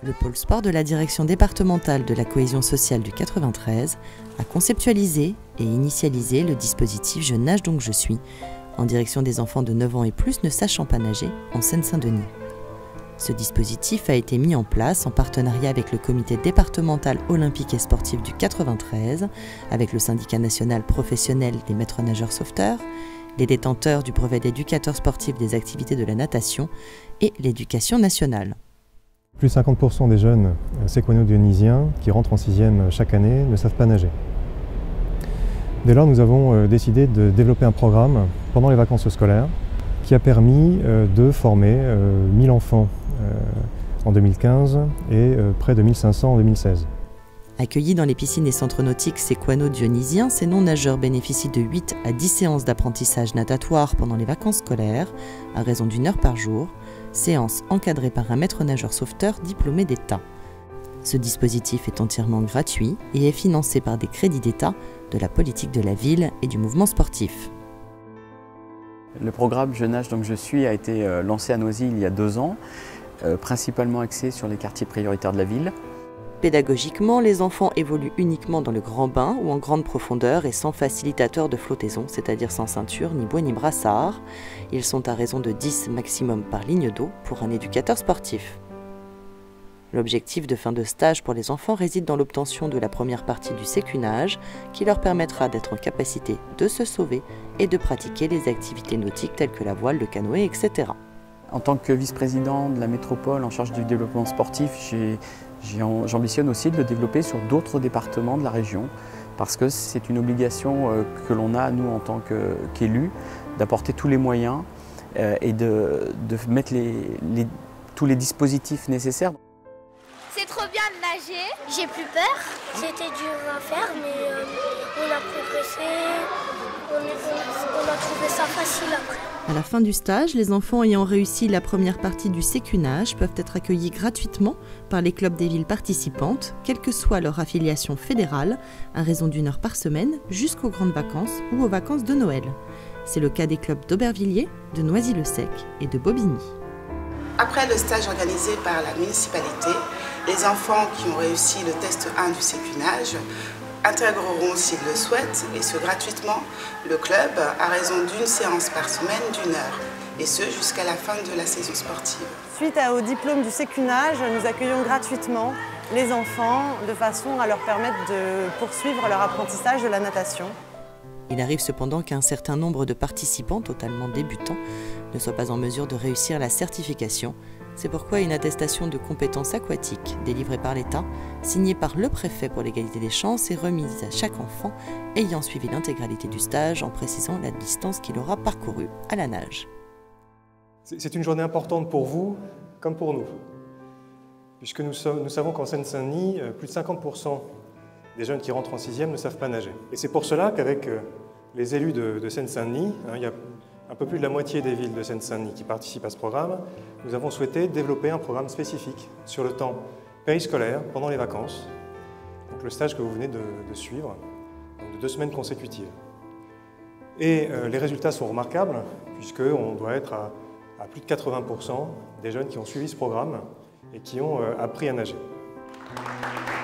Le pôle sport de la direction départementale de la cohésion sociale du 93 a conceptualisé et initialisé le dispositif Je nage donc je suis, en direction des enfants de 9 ans et plus ne sachant pas nager en Seine-Saint-Denis. Ce dispositif a été mis en place en partenariat avec le comité départemental olympique et sportif du 93, avec le syndicat national professionnel des maîtres nageurs sauveteurs, les détenteurs du brevet d'éducateur sportif des activités de la natation et l'éducation nationale. Plus de 50% des jeunes séquano-dionysiens qui rentrent en 6e chaque année ne savent pas nager. Dès lors, nous avons décidé de développer un programme pendant les vacances scolaires qui a permis de former 1000 enfants en 2015 et près de 1500 en 2016. Accueillis dans les piscines et centres nautiques séquano-dionysiens, ces non-nageurs bénéficient de 8 à 10 séances d'apprentissage natatoire pendant les vacances scolaires, à raison d'1 heure par jour, séance encadrée par un maître nageur sauveteur diplômé d'État. Ce dispositif est entièrement gratuit et est financé par des crédits d'État, de la politique de la ville et du mouvement sportif. Le programme Je nage donc je suis a été lancé à Noisy il y a 2 ans, principalement axé sur les quartiers prioritaires de la ville. Pédagogiquement, les enfants évoluent uniquement dans le grand bain ou en grande profondeur et sans facilitateur de flottaison, c'est-à-dire sans ceinture, ni bouée, ni brassard. Ils sont à raison de 10 maximum par ligne d'eau pour un éducateur sportif. L'objectif de fin de stage pour les enfants réside dans l'obtention de la première partie du sécunage qui leur permettra d'être en capacité de se sauver et de pratiquer les activités nautiques telles que la voile, le canoë, etc. En tant que vice-président de la métropole en charge du développement sportif, j'ambitionne aussi de le développer sur d'autres départements de la région parce que c'est une obligation que l'on a, nous, en tant qu'élus, d'apporter tous les moyens et de mettre tous les dispositifs nécessaires. C'est trop bien de nager. J'ai plus peur. C'était dur à faire, mais on a progressé. On a trouvé ça facile après. À la fin du stage, les enfants ayant réussi la première partie du sécunage peuvent être accueillis gratuitement par les clubs des villes participantes, quelle que soit leur affiliation fédérale, à raison d'1 heure par semaine, jusqu'aux grandes vacances ou aux vacances de Noël. C'est le cas des clubs d'Aubervilliers, de Noisy-le-Sec et de Bobigny. Après le stage organisé par la municipalité, les enfants qui ont réussi le test 1 du sécunage intégreront, s'ils le souhaitent, et ce gratuitement, le club à raison d'1 séance par semaine d'1 heure, et ce jusqu'à la fin de la saison sportive. Suite au diplôme du sécunage, nous accueillons gratuitement les enfants de façon à leur permettre de poursuivre leur apprentissage de la natation. Il arrive cependant qu'un certain nombre de participants, totalement débutants, ne soient pas en mesure de réussir la certification. C'est pourquoi une attestation de compétences aquatiques délivrée par l'État, signée par le préfet pour l'égalité des chances, est remise à chaque enfant ayant suivi l'intégralité du stage en précisant la distance qu'il aura parcourue à la nage. C'est une journée importante pour vous comme pour nous, puisque nous savons qu'en Seine-Saint-Denis, plus de 50% des jeunes qui rentrent en 6e ne savent pas nager. Et c'est pour cela qu'avec les élus de Seine-Saint-Denis, il y a un peu plus de la moitié des villes de Seine-Saint-Denis qui participent à ce programme, nous avons souhaité développer un programme spécifique sur le temps périscolaire pendant les vacances, donc le stage que vous venez de suivre, donc de 2 semaines consécutives. Et les résultats sont remarquables, puisqu'on doit être à plus de 80% des jeunes qui ont suivi ce programme et qui ont appris à nager.